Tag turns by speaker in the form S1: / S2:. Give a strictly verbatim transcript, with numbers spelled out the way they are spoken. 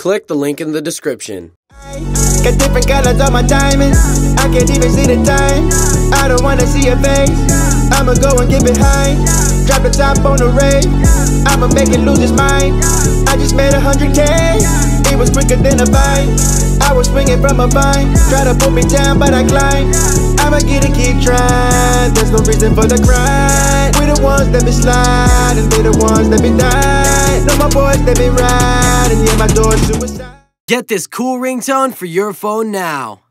S1: click the link in the description.
S2: Got different colors on my diamonds, I can't even see the time. I don't wanna see your face, I'ma go and get behind. Drop the top on the rave, I'ma make it lose its mind. I just made a hundred K, it was quicker than a vine. I was swinging from a vine, try to put me down but I climb. I'ma get it, keep trying, there's no reason for the grind. We the ones that be sliding, they the ones that be dying. No, my boys that be riding, yeah, my door's suicide.
S1: Get this cool ringtone for your phone now.